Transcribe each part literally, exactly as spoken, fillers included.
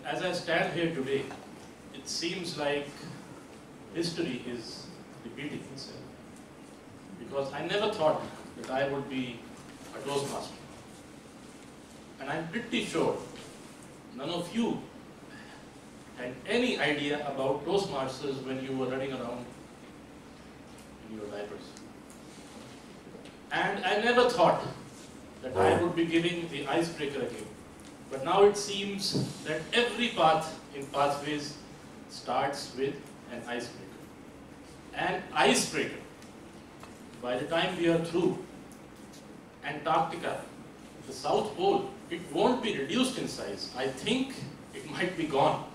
as I stand here today, it seems like history is repeating itself. Because I never thought that I would be a Toastmaster. And I'm pretty sure none of you had any idea about Toastmasters when you were running around in your diapers. And I never thought that I would be giving the icebreaker again. But now it seems that every path in Pathways starts with an icebreaker. An icebreaker. By the time we are through Antarctica, the South Pole, it won't be reduced in size. I think it might be gone.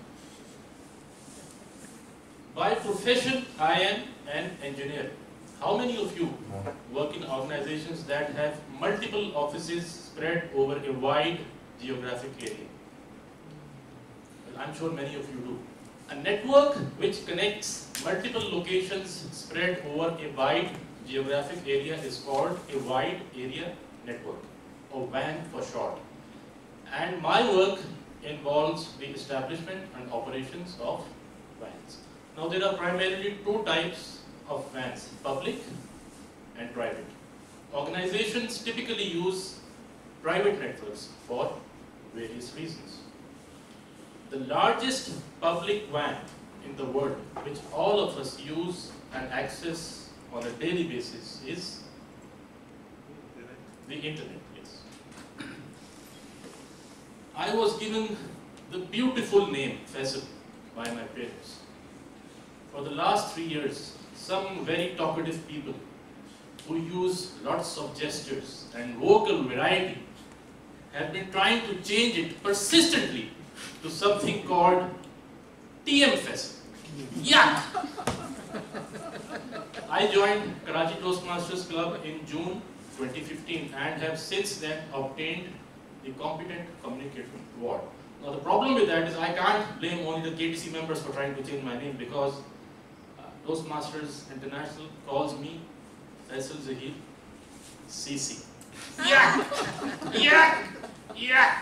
By profession, I am an engineer. How many of you work in organizations that have multiple offices spread over a wide geographic area? Well, I'm sure many of you do. A network which connects multiple locations spread over a wide geographic area is called a wide area network, or W A N for short. And my work involves the establishment and operations of W A Ns. Now there are primarily two types of W A Ns, public and private. Organizations typically use private networks for various reasons. The largest public W A N in the world, which all of us use and access on a daily basis, is the internet. Yes. I was given the beautiful name Faisal by my parents. For the last three years, some very talkative people who use lots of gestures and vocal variety have been trying to change it persistently to something called T M Faisal. Yeah! I joined Karachi Toastmasters Club in June twenty fifteen and have since then obtained the Competent Communicator Award. Now the problem with that is I can't blame only the K T C members for trying to change my name, because uh, Toastmasters International calls me Faisal Zaheer C C. Yeah! Yeah! Yeah!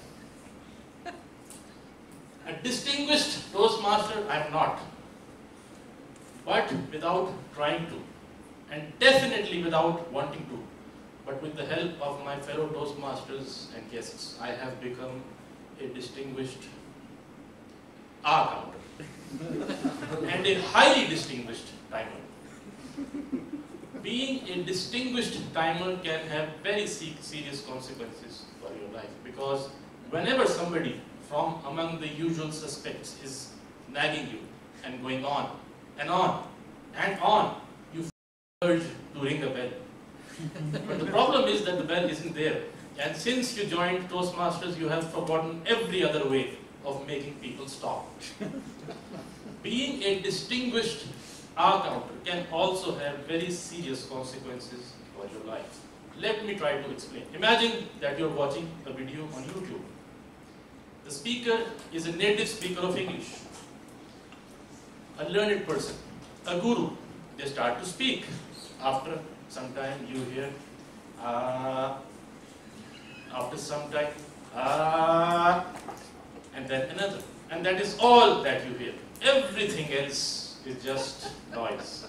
A distinguished Toastmaster I am not, but without trying to, and definitely without wanting to, but with the help of my fellow Toastmasters and guests, I have become a distinguished R counter and a highly distinguished timer. Being a distinguished timer can have very serious consequences for your life, because whenever somebody from among the usual suspects is nagging you and going on and on and on, you urge to ring the bell. But the problem is that the bell isn't there. And since you joined Toastmasters, you have forgotten every other way of making people stop. Being a distinguished R counter can also have very serious consequences for your life. Let me try to explain. Imagine that you're watching a video on YouTube. The speaker is a native speaker of English, a learned person, a guru. They start to speak. After some time you hear, ah, after some time, ah, and then another. And that is all that you hear. Everything else is just noise.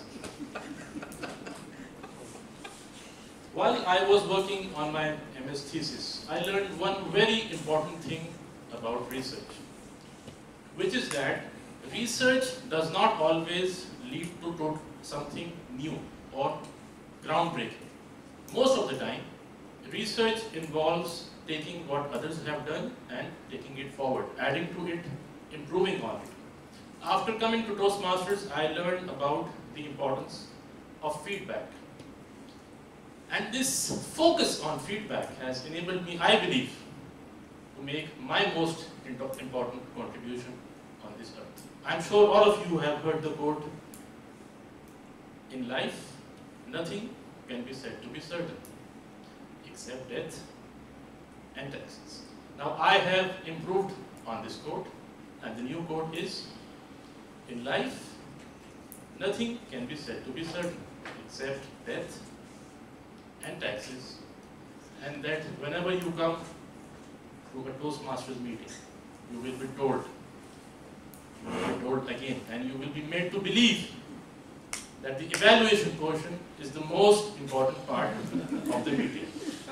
While I was working on my M S thesis, I learned one very important thing about research, which is that research does not always lead to, to something new or groundbreaking. Most of the time, research involves taking what others have done and taking it forward, adding to it, improving on it. After coming to Toastmasters, I learned about the importance of feedback. And this focus on feedback has enabled me, I believe, to make my most important contribution on this earth. I'm sure all of you have heard the quote, "In life, nothing can be said to be certain, except death and taxes." Now I have improved on this quote, and the new quote is, "In life, nothing can be said to be certain, except death and taxes." And that whenever you come to a Toastmasters meeting, you will be told, you will be told again, and you will be made to believe that the evaluation portion is the most important part of the meeting.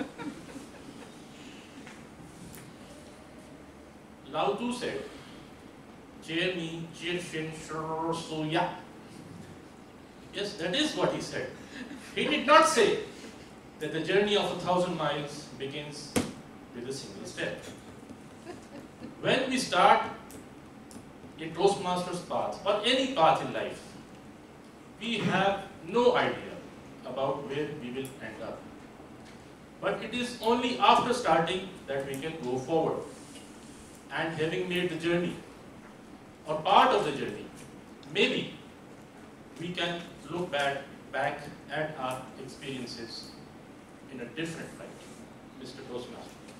Lao Tzu said, "Cheer me, cheer shin, shur, so ya." Yes, that is what he said. He did not say that the journey of a thousand miles begins with a single step. When we start a Toastmasters path or any path in life, we have no idea about where we will end up. But it is only after starting that we can go forward. And having made the journey, or part of the journey, maybe we can look back, back at our experiences in a different light. Mister Toastmaster.